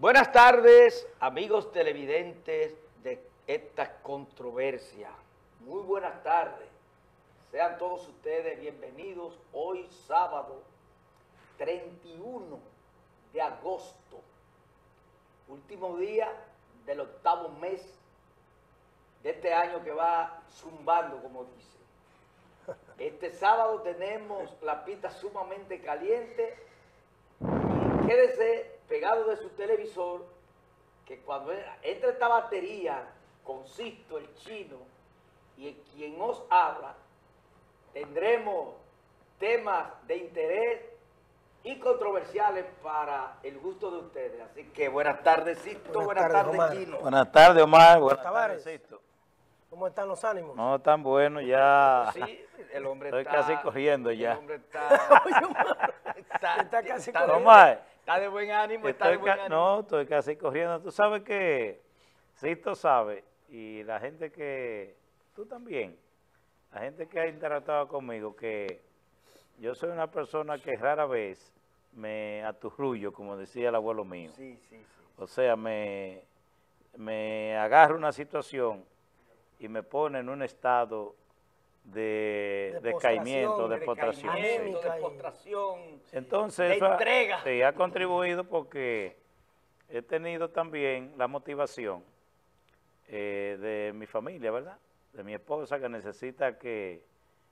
Buenas tardes, amigos televidentes de esta controversia. Muy buenas tardes. Sean todos ustedes bienvenidos hoy sábado 31 de agosto, último día del octavo mes de este año que va zumbando, como dice. Este sábado tenemos la pista sumamente caliente. Y quédese pegado de su televisor, que cuando entre esta batería, Consisto, el chino, y quien nos habla, tendremos temas de interés y controversiales para el gusto de ustedes. Así que buenas tardes, Sisto, buenas tardes, Chino. Buenas tardes, Omar. Buenas tardes, Sisto. ¿Cómo están los ánimos? No tan bueno, ya. Sí, el hombre estoy está casi corriendo ya. El hombre está casi corriendo. Omar, está de buen ánimo, está de buen ánimo. No, estoy casi corriendo. Tú sabes que Sisto sabe, y la gente que, tú también, la gente que ha interactuado conmigo, que yo soy una persona que rara vez me aturrullo, como decía el abuelo mío. Sí. O sea, me agarro una situación y me pone en un estado de decaimiento, de postración. De postración. Entonces, de eso entrega. Sí, ha contribuido porque he tenido también la motivación de mi familia, ¿verdad? De mi esposa, que necesita que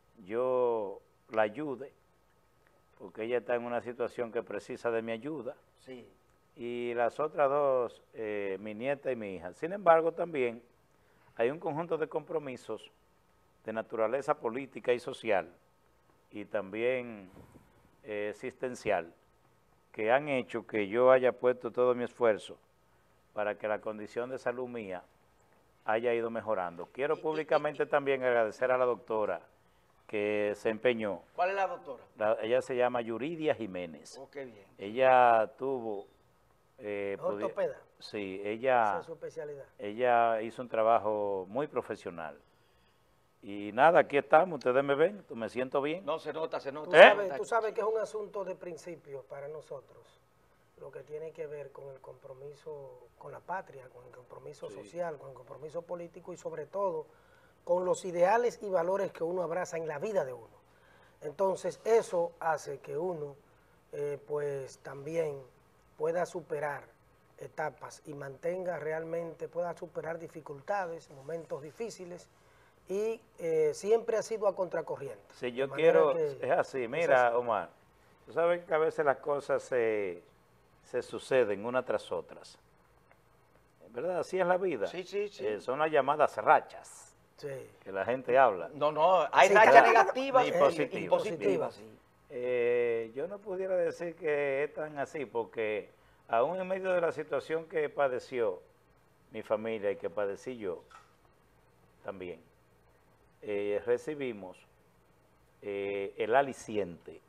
yo la ayude, porque ella está en una situación que precisa de mi ayuda. Sí. Y las otras dos, mi nieta y mi hija. Sin embargo, también hay un conjunto de compromisos de naturaleza política y social, y también existencial, que han hecho que yo haya puesto todo mi esfuerzo para que la condición de salud mía haya ido mejorando. Quiero públicamente también agradecer a la doctora que se empeñó. ¿Cuál es la doctora? Ella se llama Yuridia Jiménez. Oh, qué bien. Ella tuvo... ortopeda. Sí, ella... Esa es su especialidad. Ella hizo un trabajo muy profesional. Y nada, aquí estamos, ustedes me ven, me siento bien. No, se nota, se nota. Tú sabes que es un asunto de principio para nosotros, lo que tiene que ver con el compromiso con la patria, con el compromiso social, con el compromiso político y sobre todo con los ideales y valores que uno abraza en la vida de uno. Entonces eso hace que uno pues también pueda superar etapas y pueda superar dificultades, momentos difíciles, y siempre ha sido a contracorriente. Sí, yo quiero, es así, mira, Omar, tú sabes que a veces las cosas se suceden unas tras otras, ¿verdad? Así es la vida. Sí. Son las llamadas rachas, que la gente habla. No, hay rachas negativas y positivas. Sí. Yo no pudiera decir que es tan así, porque aún en medio de la situación que padeció mi familia y que padecí yo también, recibimos el aliciente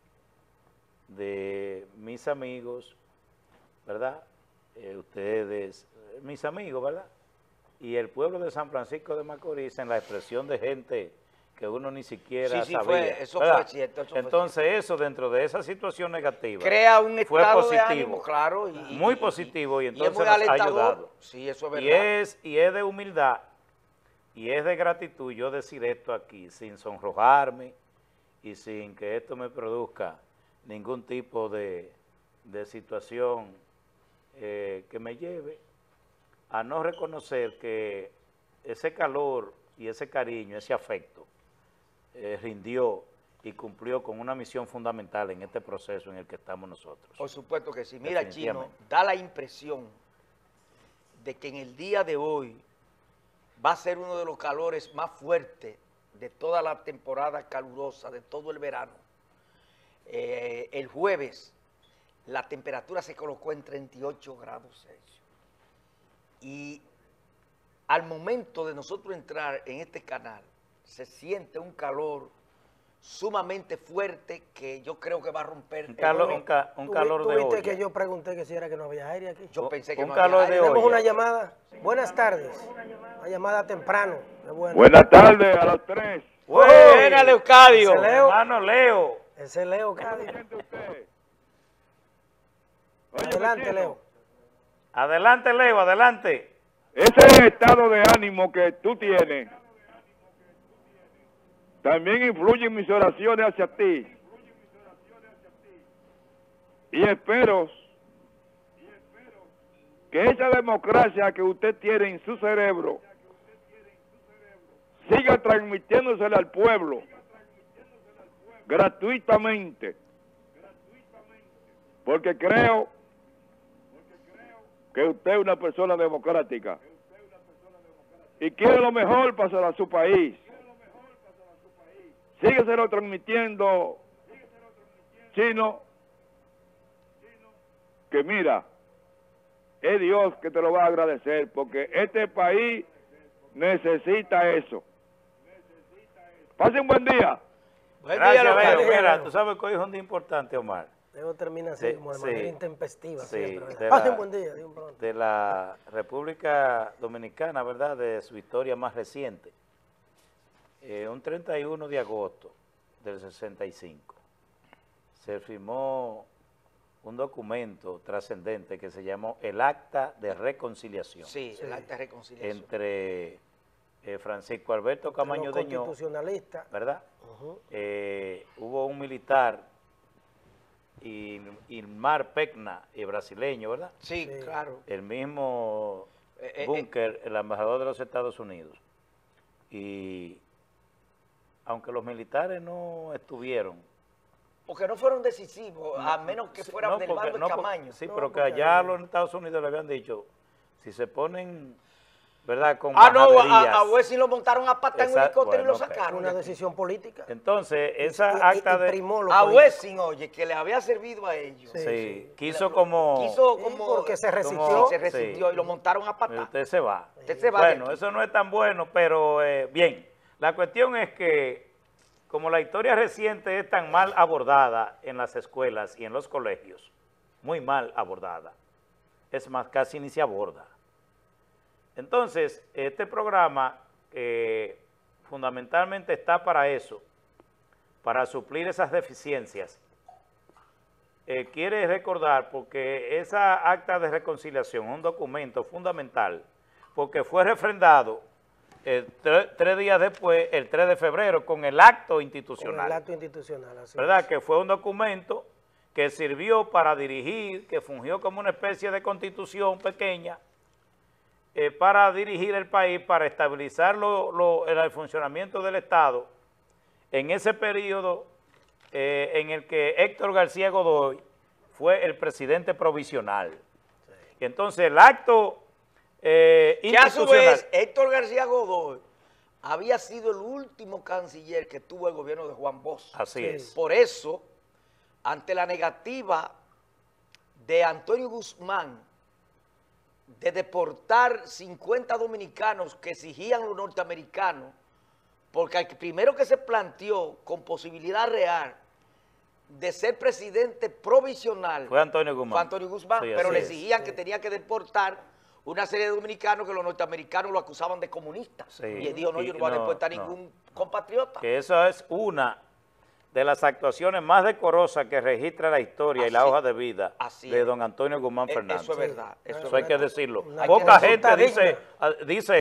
de mis amigos, ¿verdad? Ustedes, mis amigos, ¿verdad? Y el pueblo de San Francisco de Macorís, en la expresión de gente que uno ni siquiera sabía. Eso fue cierto. Entonces eso, dentro de esa situación negativa, crea un estado fue de ánimo, claro. Muy positivo, y entonces muy nos ha alentador. ayudado. Sí, eso es verdad. Y es de humildad, y es de gratitud yo decir esto aquí, sin sonrojarme y sin que esto me produzca ningún tipo de situación que me lleve a no reconocer que ese calor y ese cariño, ese afecto, rindió y cumplió con una misión fundamental en este proceso en el que estamos nosotros. Por supuesto que sí. Mira, Chino, da la impresión de que en el día de hoy va a ser uno de los calores más fuertes de toda la temporada calurosa, de todo el verano. El jueves la temperatura se colocó en 38 grados Celsius. Y al momento de nosotros entrar en este canal, se siente un calor sumamente fuerte que yo creo que va a romper un calor de olla. ¿Tuviste que yo pregunté que si era que no había aire aquí? Yo pensé que un no calor había de aire. Tenemos olla. una llamada. Buenas tardes. Una llamada temprano. Buenas tardes a las 3. Buena, Leucadio. Ese Leo. Hermano Leo. Ese es Leo, Cádiz. ¿Qué siente usted? Adelante, Leo. Adelante, Leo, adelante. Ese estado de ánimo que tú tienes también influye en mis oraciones hacia ti. Y espero que esa democracia que usted tiene en su cerebro siga transmitiéndosela al pueblo gratuitamente, porque creo que usted es una persona democrática y quiere lo mejor para su país. Sígueselo transmitiendo, Chino, que mira, es Dios que te lo va a agradecer, porque este país necesita eso. Pase un buen día. Gracias, Leo. Leo. Mira, tú sabes que hoy es un día importante, Omar. Leo termina así, como de manera sí, intempestiva. sí, Siempre. de Pasen la- buen día, digo pronto. De la República Dominicana, ¿verdad? De su historia más reciente. Un 31 de agosto del 65 se firmó un documento trascendente que se llamó el Acta de Reconciliación Sí, el acta de reconciliación. entre Francisco Alberto Camaño Los Deñó, constitucionalistas. ¿verdad? Ujú. Hubo un militar, Ilmar Pecna, brasileño, ¿verdad? Sí, Sí. claro. El mismo Bunker, el embajador de los Estados Unidos. Y aunque los militares no estuvieron, Porque no fueron decisivos, a menos que fueran del bando de Camaño. sí, No, pero que porque allá ahí- los Estados Unidos le habían dicho, si se ponen, ¿verdad?, con Ah, no, majaderías. a Wesley lo montaron a pata en un Exacto, helicóptero y bueno, lo sacaron. Una decisión política. Entonces, Y- esa y acta de... primó lo A político. Wesley, oye, que les había servido a ellos. Sí. Sí, quiso como... Quiso Sí, como... porque se resistió. como- Se resistió sí. y lo montaron a pata. Usted se va. Usted se va de Bueno, aquí. eso no es tan bueno, pero bien. La cuestión es que, como la historia reciente es tan mal abordada en las escuelas y en los colegios, muy mal abordada, es más, casi ni se aborda. Entonces, este programa fundamentalmente está para eso, para suplir esas deficiencias. Quiere recordar, porque esa acta de reconciliación es un documento fundamental, porque fue refrendado 3 días después, el 3 de febrero, con el acto Con institucional. el acto institucional, así ¿Verdad? es. Que fue un documento que sirvió para dirigir, que fungió como una especie de constitución pequeña, para dirigir el país, para estabilizar el funcionamiento del Estado en ese periodo en el que Héctor García Godoy fue el presidente provisional. Y entonces el acto Que a su institucional... vez, Héctor García Godoy había sido el último canciller que tuvo el gobierno de Juan Bosch. Así Sí. es. Por eso, ante la negativa de Antonio Guzmán de deportar 50 dominicanos que exigían los norteamericanos, porque el primero que se planteó con posibilidad real de ser presidente provisional Fue Antonio Guzmán. fue Antonio Guzmán, Sí, pero así le es. exigían que tenía que deportar una serie de dominicanos que los norteamericanos lo acusaban de comunista. Sí. Y él dijo, no, Y yo no voy a no, deportar no. ningún compatriota. Que esa es una de las actuaciones más decorosas que registra la historia y la Así- hoja de vida así de es. don Antonio Guzmán Fernández. Eso es verdad. Eso es Eso hay que verdad. decirlo. Una Poca conducta gente dice, digna. dice